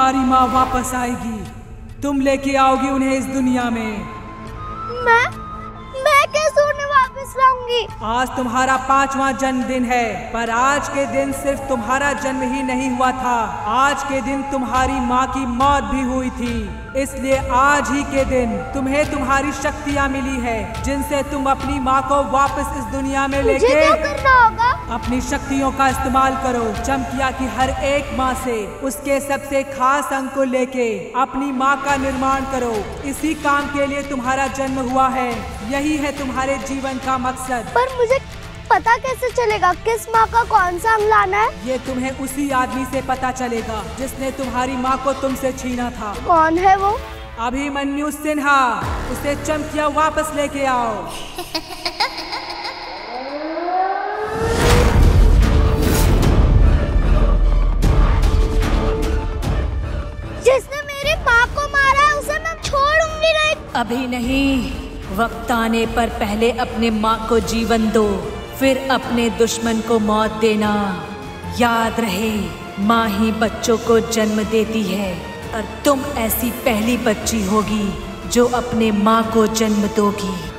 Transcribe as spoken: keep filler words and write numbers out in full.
तुम्हारी माँ वापस आएगी। तुम लेके आओगी उन्हें इस दुनिया में। मैं मैं कैसे उन्हें वापस लाऊंगी? आज तुम्हारा पांचवा जन्मदिन है, पर आज के दिन सिर्फ तुम्हारा जन्म ही नहीं हुआ था, आज के दिन तुम्हारी माँ की मौत भी हुई थी। इसलिए आज ही के दिन तुम्हें तुम्हारी शक्तियाँ मिली है, जिनसे तुम अपनी माँ को वापस इस दुनिया में लेके मुझे क्या करना होगा? अपनी शक्तियों का इस्तेमाल करो। चमकिया की हर एक माँ से उसके सबसे खास अंग को लेके अपनी माँ का निर्माण करो। इसी काम के लिए तुम्हारा जन्म हुआ है, यही है तुम्हारे जीवन का मकसद। पर मुझे पता कैसे चलेगा किस माँ का कौन सा अंग लाना है? ये तुम्हें उसी आदमी से पता चलेगा जिसने तुम्हारी माँ को तुमसे छीना था। कौन है वो? अभिमन्यु सिन्हा। उसे चमकिया वापस लेके आओ। जिसने मेरी माँ को मारा है उसे मैं छोड़ूंगी नहीं। अभी नहीं, वक्त आने पर पहले अपने माँ को जीवन दो, फिर अपने दुश्मन को मौत देना। याद रहे, माँ ही बच्चों को जन्म देती है और तुम ऐसी पहली बच्ची होगी जो अपने माँ को जन्म दोगी।